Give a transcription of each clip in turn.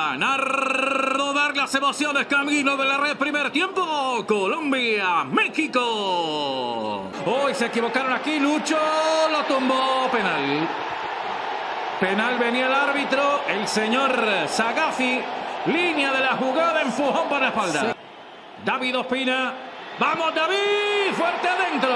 Esteban, a rodar las emociones, camino de la red, primer tiempo, Colombia, México. Hoy se equivocaron aquí, Lucho lo tumbó, penal. Penal, venía el árbitro, el señor Sagafi, línea de la jugada, empujón para la espalda. Sí. David Ospina, vamos David, fuerte adentro.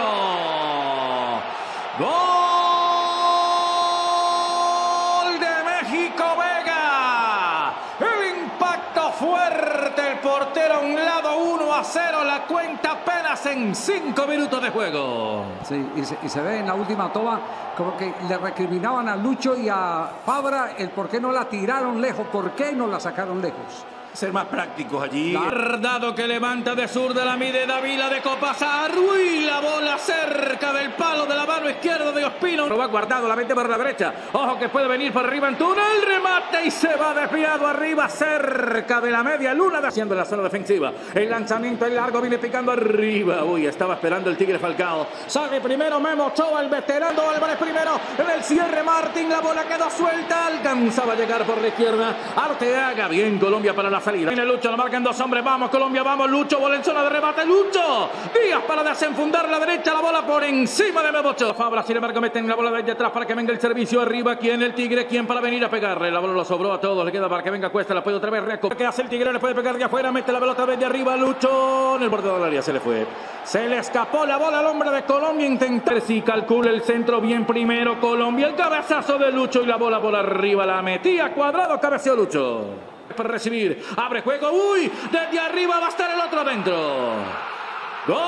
Gol de México, Vega. El impacto fuerte, el portero a un lado, 1-0, la cuenta apenas en 5 minutos de juego. Sí, y se ve en la última toma como que le recriminaban a Lucho y a Fabra el por qué no la tiraron lejos, por qué no la sacaron lejos. Ser más prácticos allí. Guardado que levanta de zurda, la mide Davila de Copazar. Uy, la bola cerca del palo de la mano izquierda de Ospina. Lo va guardado, la mete por la derecha. Ojo que puede venir por arriba Antuna. El remate y se va desviado arriba, cerca de la media luna. Haciendo la zona defensiva. El lanzamiento en largo viene picando arriba. Uy, estaba esperando el Tigre Falcao. Sale primero Memo Ochoa, el veterano. Álvarez primero. En el cierre Martín, la bola quedó suelta. Alcanzaba a llegar por la izquierda. Arteaga, bien Colombia para la salida. Viene Lucho, lo marcan dos hombres. Vamos, Colombia, vamos, Lucho. Bola en zona de remate, Lucho. Díaz para desenfundar la derecha. La bola por encima de Memo Ochoa. Fabra, sin embargo, meten la bola desde atrás para que venga el servicio arriba. ¿Quién? El Tigre. ¿Quién para venir a pegarle? La bola lo sobró a todos. Le queda para que venga Cuesta. La puede otra vez reacopar. ¿Qué hace el Tigre? Le puede pegar de afuera. Mete la pelota desde arriba. Lucho. En el borde del área se le fue. Se le escapó la bola al hombre de Colombia. Intentar si calcula el centro bien primero. Colombia. El cabezazo de Lucho y la bola por arriba. La metía Cuadrado. Cabeceó Lucho. Para recibir, abre juego, uy, desde arriba va a estar el otro adentro. ¡Gol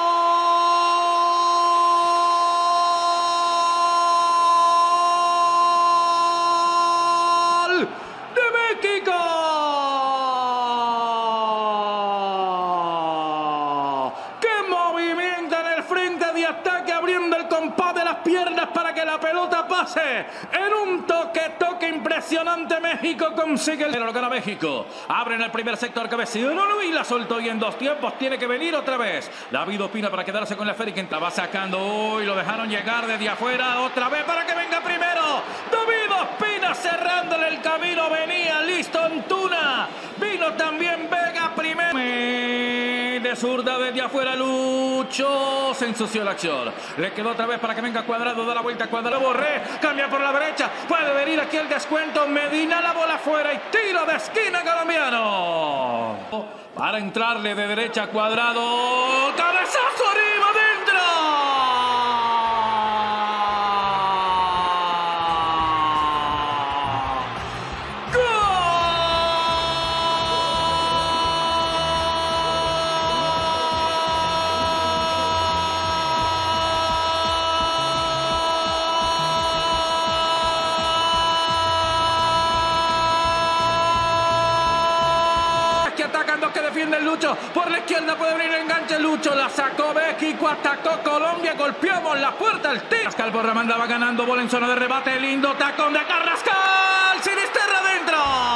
de México! ¡Qué movimiento en el frente de ataque, abriendo el compás de las piernas para que la pelota pase en un toque impresionante! México consigue el... Pero lo gana México. Abre en el primer sector cabecillo. No, y la soltó y en dos tiempos tiene que venir otra vez. David Ospina para quedarse con la esfera y que la va sacando. Uy, lo dejaron llegar desde afuera. Otra vez para que venga primero. David Ospina cerrándole el camino. Venía listo Antuna. Vino también Vega primero. De zurda desde afuera Lucho. Se ensució la acción. Le quedó otra vez para que venga Cuadrado. Da la vuelta Cuadrado. Borré. Cambia por la derecha. Puede venir aquí el descuento. Medina, la bola afuera y tiro de esquina colombiano. Para entrarle de derecha Cuadrado. Cabezazo arriba, dentro. Que defiende el Lucho, por la izquierda puede venir el enganche, Lucho la sacó, México atacó Colombia, golpeamos la puerta, el tiro. Carrascal Borramanda va ganando, bola en zona de rebate, lindo tacón de Carrascal, Sinisterra adentro.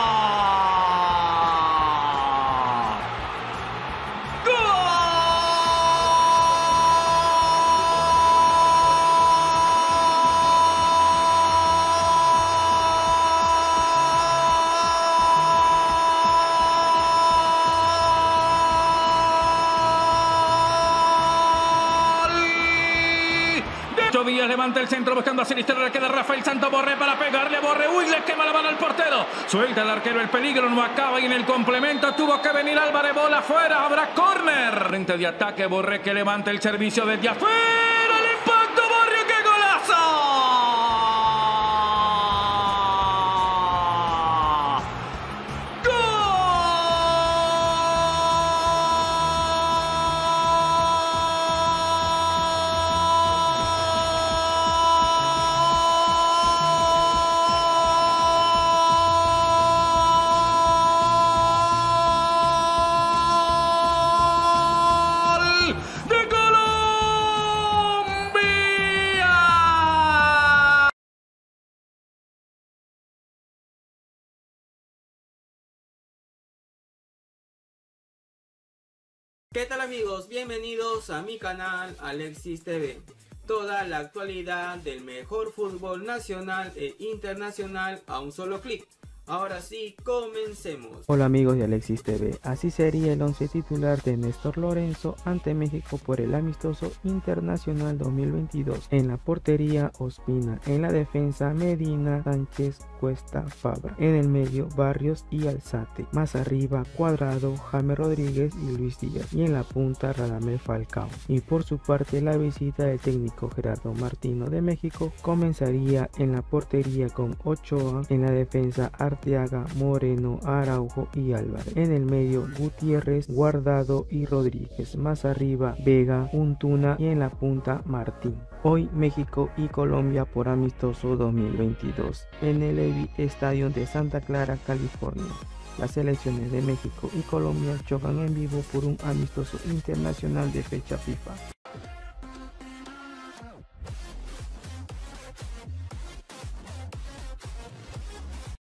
Díaz levanta el centro buscando a Sinisterra, le queda Rafael Santos, Borré para pegarle a Borré, uy, le quema la mano al portero, suelta el arquero, el peligro no acaba y en el complemento tuvo que venir Álvarez, bola afuera, habrá córner. Frente de ataque, Borré que levanta el servicio desde afuera, el impacto, Borré, ¡qué golazo! ¿Qué tal amigos? Bienvenidos a mi canal Alexis TV. Toda la actualidad del mejor fútbol nacional e internacional a un solo clic. Ahora sí, comencemos. Hola amigos de Alexis TV, así sería el once titular de Néstor Lorenzo ante México por el amistoso internacional 2022. En la portería Ospina, en la defensa Medina, Sánchez, Cuesta, Fabra, en el medio Barrios y Alzate, más arriba Cuadrado, James Rodríguez y Luis Díaz, y en la punta Radamel Falcao. Y por su parte la visita del técnico Gerardo Martino de México comenzaría en la portería con Ochoa, en la defensa Arteaga, Moreno, Araujo y Álvarez, en el medio Gutiérrez, Guardado y Rodríguez, más arriba Vega, Antuna y en la punta Martín. Hoy México y Colombia por amistoso 2022 en el EVI Stadium de Santa Clara, California. Las selecciones de México y Colombia chocan en vivo por un amistoso internacional de fecha FIFA.